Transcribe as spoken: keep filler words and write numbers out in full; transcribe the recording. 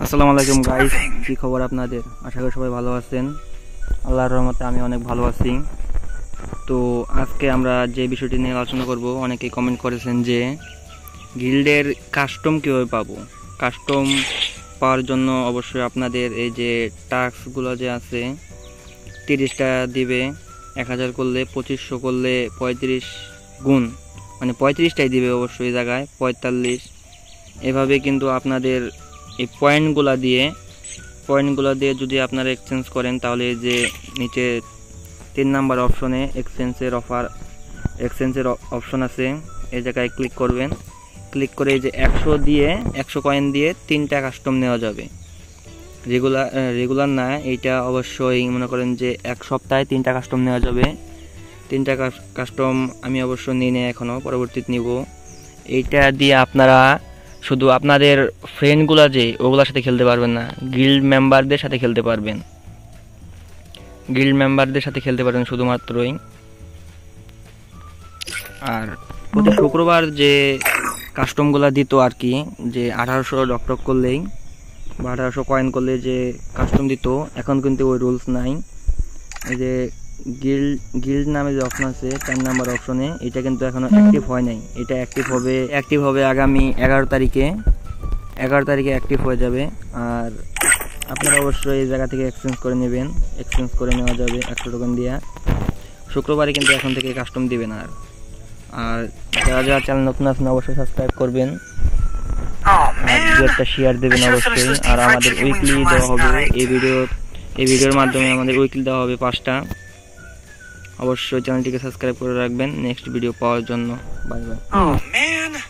আসসালামু আলাইকুম গাইস, কি খবর আপনাদের? আশা করি সবাই ভালো আছেন। আল্লাহর রহমতে আমি অনেক ভালো আছি। তো আজকে আমরা যে বিষয়টি নিয়ে আলোচনা করব, অনেকেই কমেন্ট করেছেন যে গিল্ডের কাস্টম কীভাবে পাবো। কাস্টম পাওয়ার জন্য অবশ্যই আপনাদের এই যে টাস্কগুলো যে আছে, তিরিশটা দিবে, এক হাজার করলে পঁচিশশো করলে পঁয়ত্রিশ গুণ, মানে পঁয়ত্রিশটাই দিবে অবশ্যই এই জায়গায় পঁয়তাল্লিশ। এভাবে কিন্তু আপনাদের এই পয়েন্টগুলো দিয়ে পয়েন্টগুলো দিয়ে যদি আপনারা এক্সচেঞ্জ করেন, তাহলে যে নিচে তিন নাম্বার অপশনে এক্সচেঞ্জের অফার এক্সচেঞ্জের অপশন আছে, এই জায়গায় ক্লিক করবেন। ক্লিক করে যে একশো দিয়ে একশো কয়েন দিয়ে তিনটা কাস্টম নেওয়া যাবে। রেগুলার রেগুলার না, এইটা অবশ্যই মনে করেন যে এক সপ্তাহে তিনটা কাস্টম নেওয়া যাবে। তিনটা কাস্টম আমি অবশ্য নিয়ে নিই, এখনও পরবর্তীতে নিব। এইটা দিয়ে আপনারা শুধু আপনাদের ফ্রেন্ডগুলো যে ওগুলোর সাথে খেলতে পারবেন না, গিল্ড মেম্বারদের সাথে খেলতে পারবেন। গিল্ড মেম্বারদের সাথে খেলতে পারবেন শুধুমাত্রই। আর প্রতি শুক্রবার যে কাস্টমগুলো দিত আর কি, যে আঠারোশো ডকটক করলেই বা আঠারোশো কয়েন করলে যে কাস্টম দিত, এখন কিন্তু ওই রুলস নাই। এই যে গিল্ড গিল্ড নামে যে অপশন আছে চার নাম্বার অপশনে, এটা কিন্তু এখনো অ্যাক্টিভ হয় নাই। এটা অ্যাক্টিভ হবে অ্যাক্টিভ হবে আগামী এগারো তারিখে এগারো তারিখে অ্যাক্টিভ হয়ে যাবে। আর আপনারা অবশ্যই এই জায়গা থেকে এক্সচেঞ্জ করে নেবেন। এক্সচেঞ্জ করে নেওয়া যাবে একশো টোকেন দিয়ে। শুক্রবারে কিন্তু এখন থেকে কাস্টম দিবেন। আর আর যারা যারা চ্যানেল নতুন আছেন অবশ্যই সাবস্ক্রাইব করবেন, আর দু একটা শেয়ার দেবেন অবশ্যই। আর আমাদের উইকলি দেওয়া হবে এই ভিডিও এই ভিডিওর মাধ্যমে আমাদের উইকলি দেওয়া হবে পাঁচটা। অবশ্যই চ্যানেলটিকে সাবস্ক্রাইব করে রাখবেন নেক্সট ভিডিও পাওয়ার জন্য। Bye by.